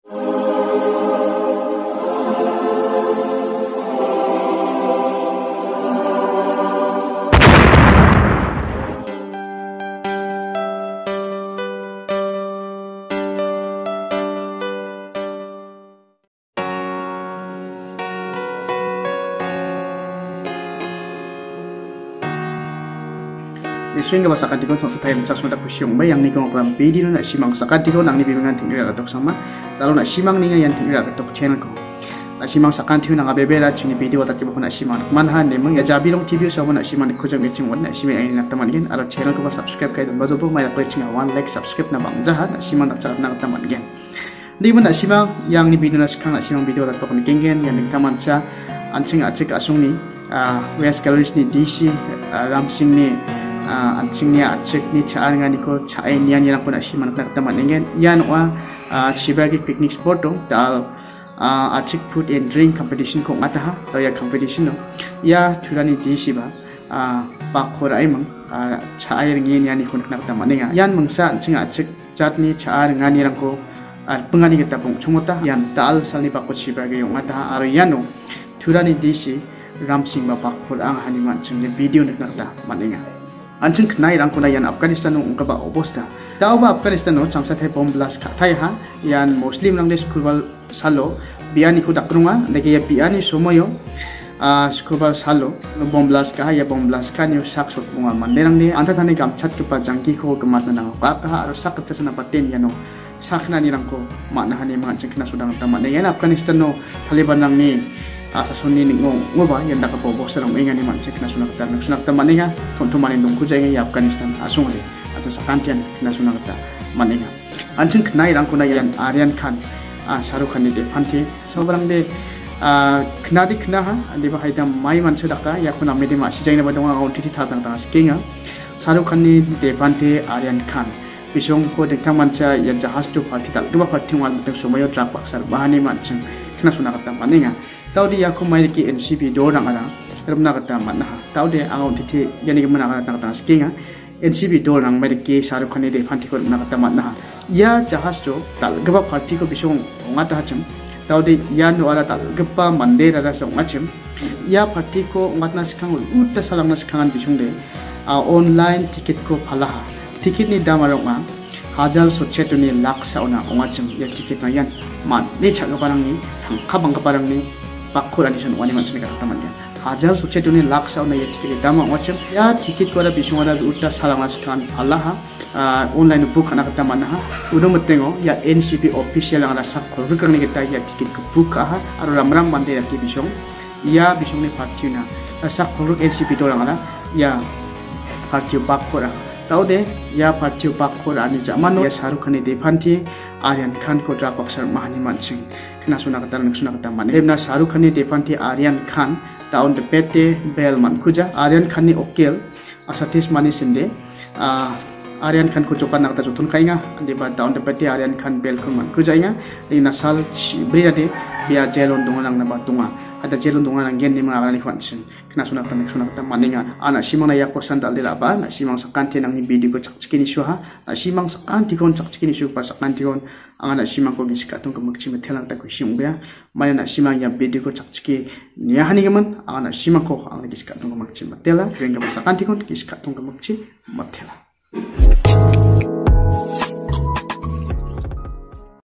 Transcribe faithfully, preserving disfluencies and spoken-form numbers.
Swing ka sakat dikon sa tayo sa sudah kusyong bayang ni kong program video na simang sakat dikon ang nibibangan tinggal katok sama talo na simang ni ngayon tinggal katok channel ko na simang sakat dikon ang abebera chini video at kibo na simang manhan ni mga jabilong T V sa na simang ko jang iching wan na simang ay naktaman gen aro channel ko ba subscribe kay dun bazo po may like chinga one like subscribe na bang jahat na simang nakcharap na naktaman gen di mo na simang yang ni video na sikang na simang video at ko gen yang naktaman siya anching achik asung ni west calories ni D C ramsing ni anchingnya achik ni chaan nga ni ko chaay niyan nilang po na siman naktaman ingen yan wa shibagi picnic spot do dal achik food and drink competition ko ngata ha to ya competition no ya thurani di siba pakora ay mang chaay ringi niyan ni ko naktaman nga yan mangsa anching achik chatni chaan nga nirang ko pengani kita pong chumota yan dal salni pakko shibagi yung ngata ha aro yan no thurani di si ramsing ba pakora ang haniman chung video nakta maninga Anjing kenai rangko na yan Afghanistan nung ungkaba obosta. Tao ba Afghanistan no changsa thay bomb blast ka thay ha yan Muslim lang de skulbal salo biani ko dakrunga deke ya biani somoyo ah skulbal salo bomb blast ka ya bomb blast ka ni sak sot bunga manderang ni anta thani gamchat ke pa jangki ko kemat na ka ka aro sak ta sana paten ya no sakna ni rangko makna hani ma anjing kena sudang tamat ne yan Afghanistan no Taliban nang ni asa sonni ningong ngoba yan da ka bobo sarang inga ni man check na sunak ta sunak ta maninga tonto manin dong kujay nga Afghanistan asung de asa sakantian na sunak ta maninga anjing knai rang kuna yan Aryan Khan ah Shahrukh Khan ni depante sobrang de knadi kna ha andi ba haida mai man chada ka ya kuna mede ma sijai na ba dong ang titi tha tang tang skinga Shahrukh Khan ni depante Aryan Khan bisong ko de tang mancha ya jahaz tu party tal dua party wal betul sumayo trak paksar bahani man ching kena sunak ta maninga tau dia aku mai ki N C P dorang ara remna kata mana tau dia ang titi yani ke mana kata kata skinga N C P dorang mai ki Shahrukh Khan de phanti ko na kata mana ya jahaz jo tal gaba party ko bisong ngata hachim tau dia ya no ara tal gaba mandera ra song achim ya party ko ngatna skang utta salang na skangan bisong de online ticket ko phalaha ticket ni damarong ma hajar sochetu ni lakh sauna ongachim ya ticket na yan man ni chaga parang ni khabang ka parang ni pakkur ani san wani man sini kata taman ya hajar sochetu ni lakh sauna ya ticket dama ongachim ya ticket ko ra bisung ara utta salamas kan phalaha online book ana kata man ha udo metengo ya N C P official ang rasa korrek ni kita ya ticket ko book ha aro ramram bande ya ki bisung ya bisung ni party na rasa korrek N C P dorang ara ya party pakkur tau de ya party pakkur ani zaman ya Shahrukh Khan de phanti Aryan Khan ko dra paksar mahani mancing kena suna kata nak suna kata man hebna Shahrukh Khan de phanti Aryan Khan taun de pete bel man kuja Aryan Khan ni okel asatis mani sinde Aryan Khan ko jokan nakta jotun kainga ande ba taun de pete Aryan Khan bel ko man kuja inga ni nasal bria de bia jelon dungan nang na batunga ada jelon dungan nang gen ni mga ni kwansin kena suna kata nak suna kata maninga ana simang na ya korsan dal de ba na simang sakanti nang video ko chakchikini shu ha na simang sakanti kon chakchikini shu pa sakanti kon ang ana simang ko giskatong ko magchima telang ta ko simbya may na simang ya video ko chakchiki niya hani gaman ang ana simang ko ang giskatong ko magchima tela renga sakanti kon giskatong ko magchi matela